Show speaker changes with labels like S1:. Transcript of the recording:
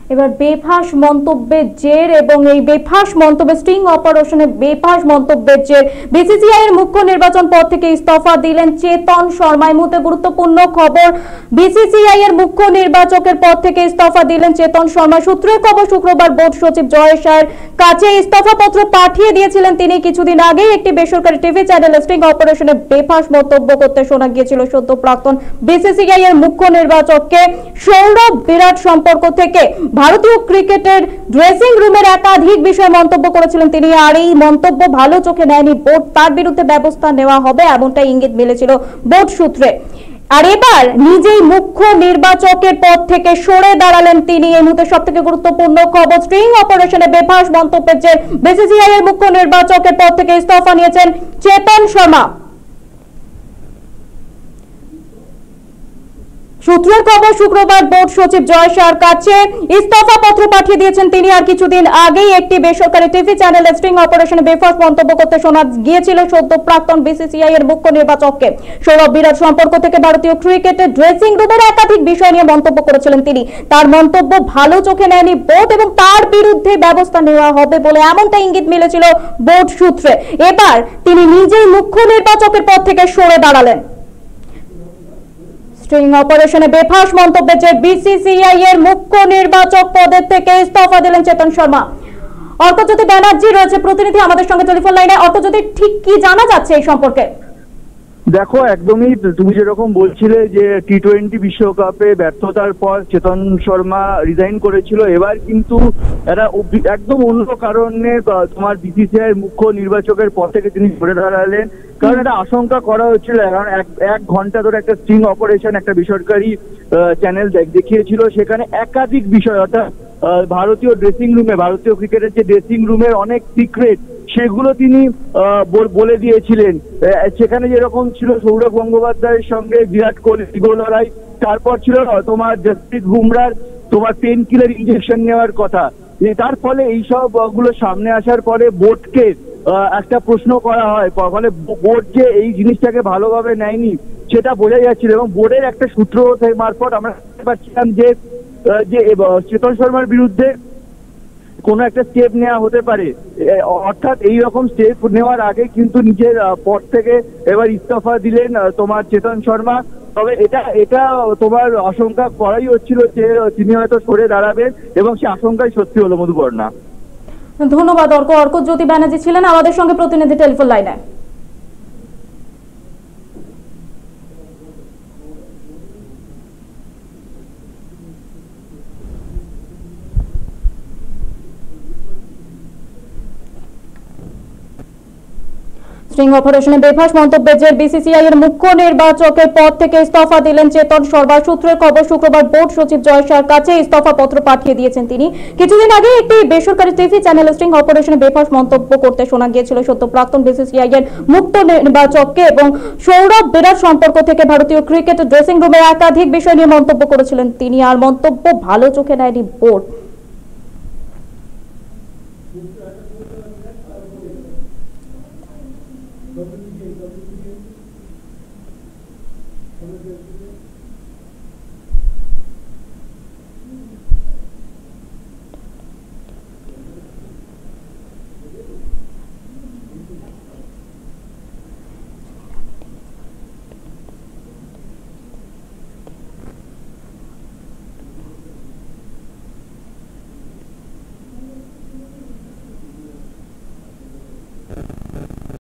S1: এবার বেফাঁস মন্তব্যের জের এবং এই বেফাঁস মন্তব্যে স্টিং অপারেশনে বেফাঁস মন্তব্যের জের বিসিসিআই এর মুখ্য নির্বাচন পদ থেকে ইস্তফা দিলেন চেতন শর্মা। এই মুহূর্তে গুরুত্বপূর্ণ খবর, বিসিসিআই এর মুখ্য নির্বাচকের পদ থেকে ইস্তফা দিলেন চেতন শর্মা। সূত্রের খবর, শুক্রবার বোর্ড সচিব জয় শাহের কাছে ইস্তফা পত্র পাঠিয়ে দিয়েছিলেন তিনি। কিছুদিন আগেই একটি বেসরকারি টিভি চ্যানেল স্টিং অপারেশনে বেফাঁস মন্তব্য করতে শোনা গিয়েছিল সদ্য প্রাক্তন বিসিসিআই এর মুখ্য নির্বাচককে। সৌরভ বিরাট সম্পর্ক থেকে ভারতীয় ক্রিকেটের ড্রেসিং রুমের একাধিক বিষয়ে মন্তব্য করেছিলেন তিনি, আর এই মন্তব্য ভালো চোখে নেয়নি বোর্ড। তার বিরুদ্ধে ব্যবস্থা নেওয়া হবে এমনটা ইঙ্গিত মিলেছিল বোর্ড সূত্রে। আর এবার নিজেই মুখ্য নির্বাচকের পদ থেকে সরে দাঁড়ালেন তিনি। এই মুহূর্তে সব থেকে গুরুত্বপূর্ণ খবর, স্ট্রিং অপারেশনে বেফাঁস মন্তব্যের জের বিসিসিআই এর মুখ্য নির্বাচকের পদ থেকে ইস্তফা নিয়েছেন চেতন শর্মা। সূত্রের খবর, শুক্রবার বোর্ড সচিব জয় শাহর কাছে ইস্তফা পত্র পাঠিয়ে দিয়েছেন তিনি। আর কিছুদিন আগেই একটি বেসরকারি টিভি চ্যানেল স্ট্রিং অপারেশনে বেফাঁস মন্তব্য করতে শোনা গিয়েছিল সদ্য প্রাক্তন বিসিসিআই এর মুখ্য নির্বাচককে। সৌরভ বিরাট সম্পর্ক থেকে ভারতীয় ক্রিকেটের ড্রেসিং রুমের একাধিক বিষয় নিয়ে মন্তব্য করেছিলেন তিনি। তার মন্তব্য ভালো চোখে নেয়নি বোর্ড এবং তার বিরুদ্ধে ব্যবস্থা নেওয়া হবে বলে এমনটা ইঙ্গিত মিলেছিল বোর্ড সূত্রে। এবার তিনি নিজেই মুখ্য নির্বাচকের পদ থেকে সরে দাঁড়ালেন। স্ট্রিং অপারেশনে বেফাঁস মন্তব্যের জের বিসিসিআই এর মুখ্য নির্বাচক পদের থেকে ইস্তফা দিলেন চেতন শর্মা। অর্কজ্যোতি ব্যানার্জি রয়েছে প্রতিনিধি আমাদের সঙ্গে টেলিফোন লাইনে। অর্কজ্যোতি, ঠিক কি জানা যাচ্ছে এই সম্পর্কে?
S2: দেখো, একদমই তুমি যেরকম বলছিলে যে টি-20 বিশ্বকাপে ব্যর্থতার পর চেতন শর্মা রিজাইন করেছিল, এবার কিন্তু এরা একদম অন্য কারণে তোমার বিসিসিআই মুখ্য নির্বাচকের পদ থেকে তিনি সরে দাঁড়ালেন। কারণ এটা আশঙ্কা করা হচ্ছিল, কারণ এক ঘন্টা ধরে একটা স্টিং অপারেশন একটা বেসরকারি চ্যানেল দেখিয়েছিল, সেখানে একাধিক বিষয় অর্থাৎ ভারতীয় ড্রেসিং রুমে, ভারতীয় ক্রিকেটের যে ড্রেসিং রুমের অনেক সিক্রেট সেগুলো তিনি বলে দিয়েছিলেন। সেখানে যেরকম ছিল সৌরভ গঙ্গোপাধ্যায়ের সঙ্গে বিরাট কোহলি লড়াই, তারপর ছিল তোমার জসপ্রীত বুমরার তোমার পেন কিলার ইনজেকশন নেওয়ার কথা। তার ফলে এইসব গুলো সামনে আসার পরে বোর্ডকে একটা প্রশ্ন করা হয়, ফলে বোর্ড যে এই জিনিসটাকে ভালোভাবে নেয়নি সেটা বোঝা যাচ্ছিল। এবং বোর্ডের একটা সূত্র মারফত আমরা দেখতে পাচ্ছিলাম যে চেতন শর্মার বিরুদ্ধে কোনো একটা স্টেপ নেওয়া হতে পারে। অর্থাৎ এই রকম স্টেপ নেওয়ার আগে কিন্তু নিজের পদ থেকে এবার ইস্তফা দিলেন তোমার চেতন শর্মা। তবে এটা তোমার আশঙ্কা করাই হচ্ছিল যে তিনি হয়তো সরে দাঁড়াবেন, এবং সে আশঙ্কাই সত্যি হলো মধুপর্ণা।
S1: ধন্যবাদ অর্কজ্যোতি ব্যানার্জি ছিলেন আমাদের সঙ্গে প্রতিনিধি টেলিফোন লাইনে। স্ট্রিং অপারেশনে বেফাঁস মন্তব্যের জের বিসিসিআই এর মুখ্য নির্বাচকের পদ থেকে ইস্তফা দিলেন চেতন শর্মা। সূত্রের খবর, শুক্রবার বোর্ড সচিব জয় শাহর কাছে ইস্তফা পত্র পাঠিয়ে দিয়েছেন তিনি। কিছুদিন আগে একটি বেসরকারি টিভি চ্যানেল স্ট্রিং অপারেশনে বেফাঁস মন্তব্য করতে শোনা গিয়েছিল সদ্য প্রাক্তন বিসিসিআই এর মুখ্য নির্বাচককে। এবং সৌরভ বিরাট সম্পর্ক থেকে ভারতীয় ক্রিকেটের ড্রেসিং রুমের একাধিক বিষয় নিয়ে মন্তব্য করেছিলেন তিনি, আর মন্তব্য ভালো চোখে নেয়নি বোর্ড।